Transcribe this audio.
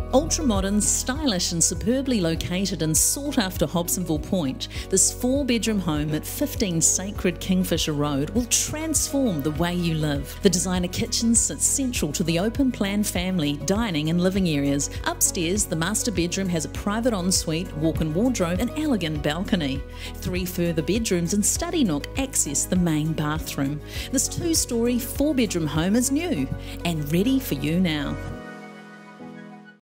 Ultra-modern, stylish and superbly located in sought-after Hobsonville Point, this 4-bedroom home at 15 Sacred Kingfisher Road will transform the way you live. The designer kitchen sits central to the open-plan family, dining and living areas. Upstairs, the master bedroom has a private ensuite, walk-in wardrobe and elegant balcony. 3 further bedrooms and study nook access the main bathroom. This 2-storey, 4-bedroom home is new and ready for you now.